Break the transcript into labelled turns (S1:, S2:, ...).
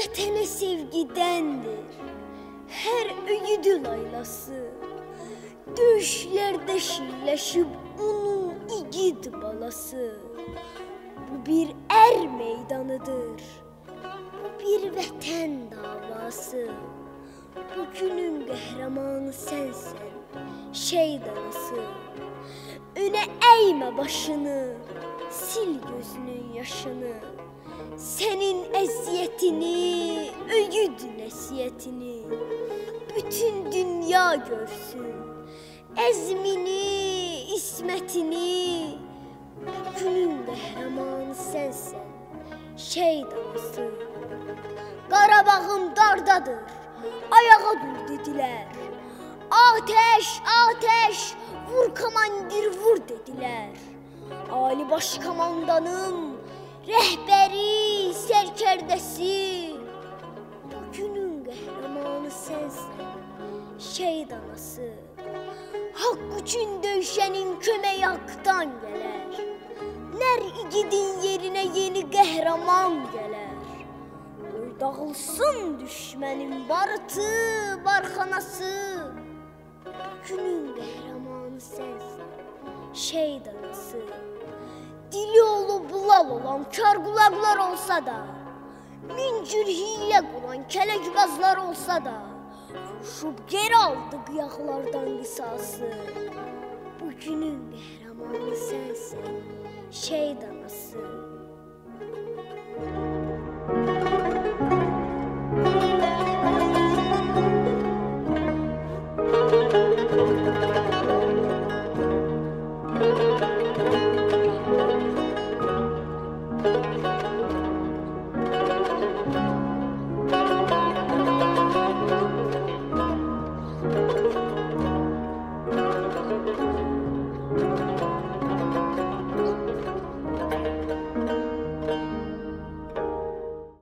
S1: vətənə sevgidəndir hər öyüdü laylası. Döyüşlərdə şirləşib onun igid balası. Bu bir meydanıdır, bu bir vətən davası. Bugünün qəhrəmanı sənsən, şəhid anası. Önə əymə başını, sil gözünün yaşını. Sənin əziyyətini, öyüd nəsiyyətini bütün dünya görsün. Əzmini, ismətini. Bugünün qəhrəmanı sənsən, şəhid anası. Qarabağım dardadır, ayağa dur dedilər. Ateş, ateş, vur komandir, vur dedilər. Ali baş komandanım, rəhbəri, sərkərdəsi. Bugünün qəhrəmanı sənsən, şəhid anası. Haqq üçün döyüşənin kömək haqdan gələr. Nər igidin yerinə yeni qəhrəman gələr. Qoy dağılsın düşmənin barıtı, barxanası. Bugünün qəhrəmanı sənsən, şəhid anası. Dili olub lal olan kar qulaqlar olsa da, min cür hiylə quran kələkbazlar olsa da, vuruşub geri aldı qıyaqlardan qisası. Bugünün qəhrəmanı sənsən, şəhid anası.